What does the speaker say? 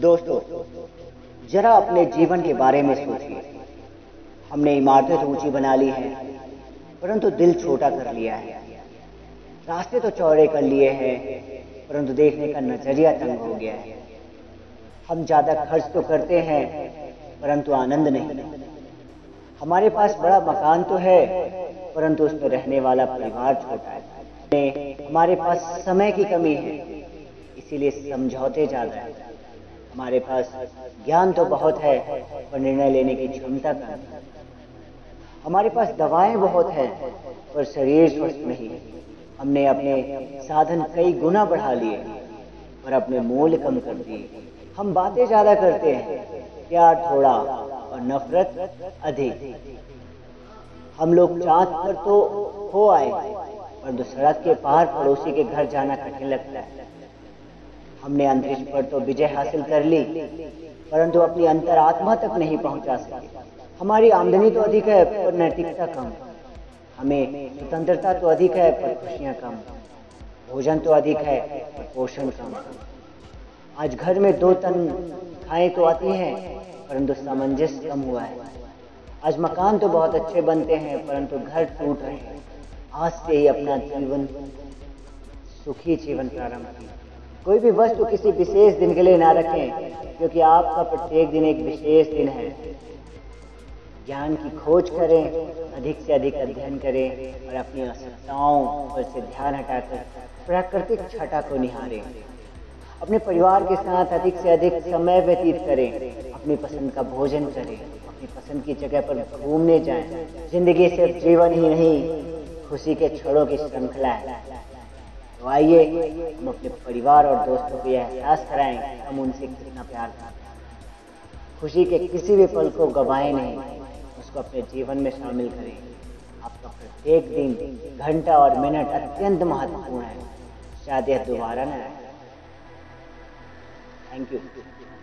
दोस्तों, जरा अपने जीवन के बारे में सोचिए। हमने इमारतें तो ऊंची बना ली हैं, परंतु दिल छोटा कर लिया है। रास्ते तो चौड़े कर लिए हैं, परंतु देखने का नजरिया तंग हो गया है। हम ज्यादा खर्च तो करते हैं, परंतु आनंद नहीं। हमारे पास बड़ा मकान तो है, परंतु उसमें रहने वाला परिवार छोटा है। हमारे पास समय की कमी है, इसीलिए समझौते ज्यादा है। हमारे पास ज्ञान तो बहुत है, पर निर्णय लेने की क्षमता कम है। हमारे पास दवाएं बहुत हैं, पर शरीर स्वस्थ नहीं। हमने अपने साधन कई गुना बढ़ा लिए, पर अपने मूल्य कम कर दिए। हम बातें ज्यादा करते हैं, प्यार थोड़ा और नफरत अधिक। हम लोग चांद पर तो हो आए, पर सड़क के पार पड़ोसी के घर जाना कठिन लगता है। हमने अंतरिक्ष पर तो विजय हासिल कर ली, परंतु अपनी अंतरात्मा तक नहीं पहुंचा सके। हमारी आमदनी तो अधिक है, पर नैतिकता कम। हमें स्वतंत्रता तो अधिक है, पर खुशियां कम। भोजन तो अधिक है, पर पोषण कम। आज घर में 2 तनख्वाहें तो आती हैं, परंतु सामंजस्य कम हुआ है। आज मकान तो बहुत अच्छे बनते हैं, परंतु घर टूट रहे हैं। आज से ही अपना जीवन सुखी जीवन प्रारंभ कीजिए। कोई भी वस्तु किसी विशेष दिन के लिए ना रखें, क्योंकि आपका प्रत्येक दिन एक विशेष दिन है। ज्ञान की खोज करें, अधिक से अधिक अध्ययन करें और अपनी आवश्यकताओं पर से ध्यान हटाकर प्राकृतिक छटा को निहारें। अपने परिवार के साथ अधिक से अधिक समय व्यतीत करें। अपनी पसंद का भोजन करें, अपनी पसंद की जगह पर घूमने जाएं। जिंदगी सिर्फ जीवन ही नहीं, खुशी के क्षणों की श्रृंखला है। तो आइए हम अपने परिवार और दोस्तों को यह एहसास कराएं हम उनसे कितना प्यार करते हैं। खुशी के किसी भी पल को गंवाएं नहीं, उसको अपने जीवन में शामिल करें। आपका प्रत्येक दिन, घंटा और मिनट अत्यंत महत्वपूर्ण है। शायद यह दोबारा न आए। Thank you.